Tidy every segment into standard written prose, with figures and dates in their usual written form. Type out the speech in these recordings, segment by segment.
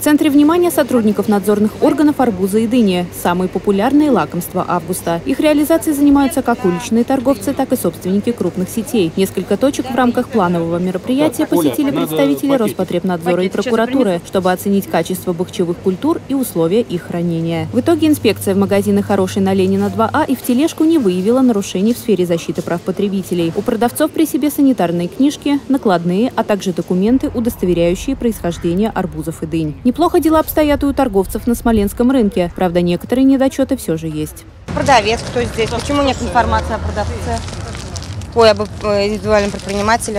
центре внимания сотрудников надзорных органов арбузы и дыни – самые популярные лакомства августа. Их реализацией занимаются как уличные торговцы, так и собственники крупных сетей. Несколько точек в рамках планового мероприятия посетили представители Роспотребнадзора и прокуратуры, чтобы оценить качество бахчевых культур и условия их хранения. В итоге инспекция в магазины «Хороший» на Ленина 2А и в тележку не выявила нарушений в сфере защиты прав потребителей. У продавцов при себе санитарные книжки, накладные, а также документы, удостоверяющие происхождение арбузов и дынь. Неплохо дела обстоят и у торговцев на Смоленском рынке. Правда, некоторые недочеты все же есть. Продавец кто здесь? Почему нет информации о продавце? Ой, об индивидуальном предпринимателе.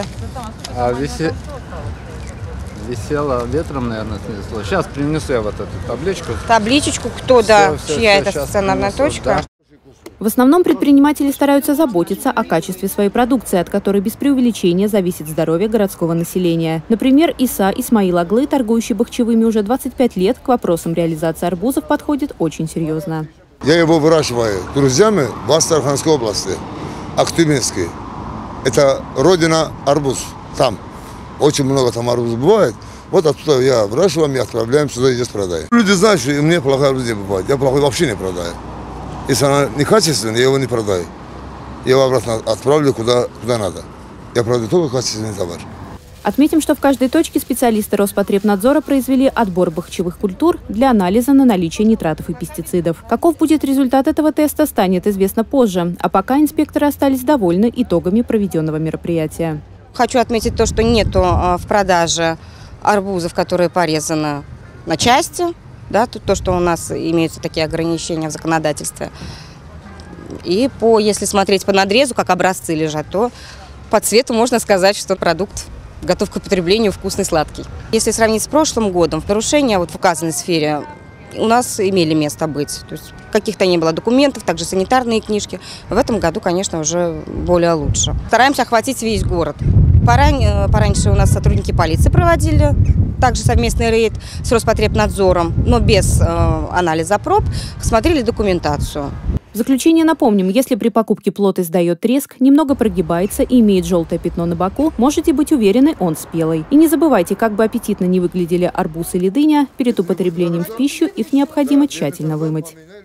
Висела ветром, наверное, снесло. Сейчас принесу я вот эту табличку. Табличечку кто, да? Чья это стационарная точка? Да. В основном предприниматели стараются заботиться о качестве своей продукции, от которой без преувеличения зависит здоровье городского населения. Например, Иса Исмаил Аглы, торгующий бахчевыми уже 25 лет, к вопросам реализации арбузов подходит очень серьезно. Я его выращиваю друзьями в Астраханской области, Актюбинской. Это родина арбуз. Там очень много там арбузов бывает. Вот оттуда я выращиваю, мы отправляем сюда и здесь продаем. Люди знают, что мне плохая арбуз не бывает. Я плохой вообще не продаю. Если она некачественная, я его не продаю. Я его обратно отправлю куда надо. Я продаю только качественный товар. Отметим, что в каждой точке специалисты Роспотребнадзора произвели отбор бахчевых культур для анализа на наличие нитратов и пестицидов. Каков будет результат этого теста, станет известно позже. А пока инспекторы остались довольны итогами проведенного мероприятия. Хочу отметить то, что нету в продаже арбузов, которые порезаны на части. Да, то, что у нас имеются такие ограничения в законодательстве. И если смотреть по надрезу, как образцы лежат, то по цвету можно сказать, что продукт готов к употреблению, вкусный, сладкий. Если сравнить с прошлым годом, нарушения в указанной сфере у нас имели место быть. То есть каких-то не было документов, также санитарные книжки. В этом году, конечно, уже более лучше. Стараемся охватить весь город. Пораньше у нас сотрудники полиции проводили также совместный рейд с Роспотребнадзором, но без анализа проб, смотрели документацию. В заключение напомним, если при покупке плод издает треск, немного прогибается и имеет желтое пятно на боку, можете быть уверены, он спелый. И не забывайте, как бы аппетитно ни выглядели арбуз или дыня, перед употреблением в пищу их необходимо тщательно вымыть.